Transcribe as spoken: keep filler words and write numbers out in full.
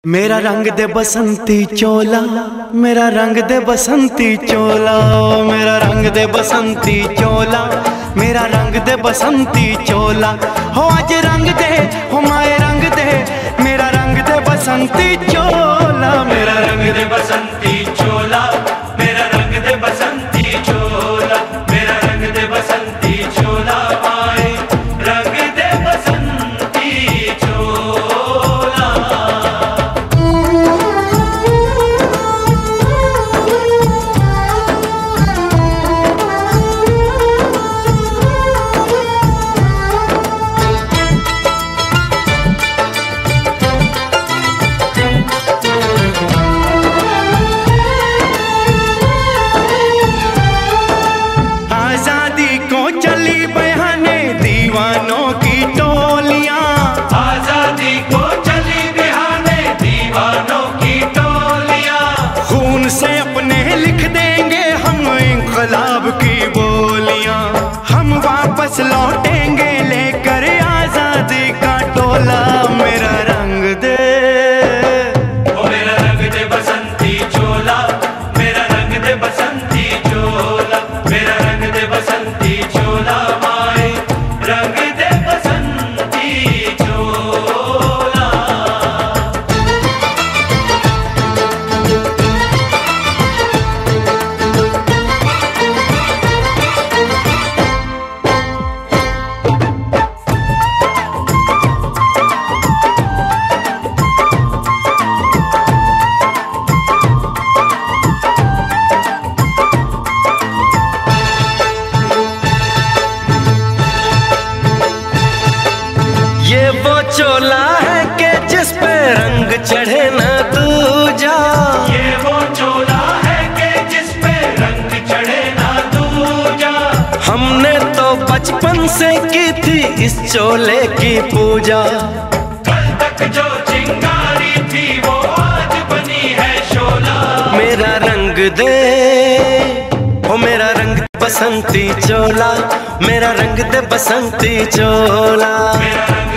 मेरा रंग दे बसंती चोला, मेरा रंग दे बसंती चोला, मेरा रंग दे बसंती चोला, मेरा रंग दे बसंती चोला। हो आज रंग दे, हो माए रंग दे, मेरा रंग दे बसंती चोला, मेरा रंग दे बसंती चोला, मेरा रंग दे बसंती चोला, मेरा रंग दे बसंती चोला, माए रंग दे बसंती चोला। आजादी को चली बहाने दीवानों की टोलियां, आजादी को चली बहाने दीवानों की टोलियां। खून से अपने लिख देंगे हम इंकलाब की बोलियां, हम वापस लौटेंगे लेकर आजादी का टोला। मेरा रंग दे, ओ मेरा रंग दे बसंती चोला, मेरा रंग दे बसंती चोला, मेरा रंग दे बसंती चोला, माए रंग दे बसंती चोला। ये वो चोला है कि जिस पे रंग चढ़े ना दूजा, ये वो चोला है कि जिस पे रंग चढ़े ना दूजा। हमने तो बचपन से की थी इस चोले की पूजा, कल तक जो चिंगारी थी वो आज बनी है शोला। मेरा रंग दे, ओ मेरा रंग बसंती चोला, मेरा रंग दे बसंती चोला, मेरा रंग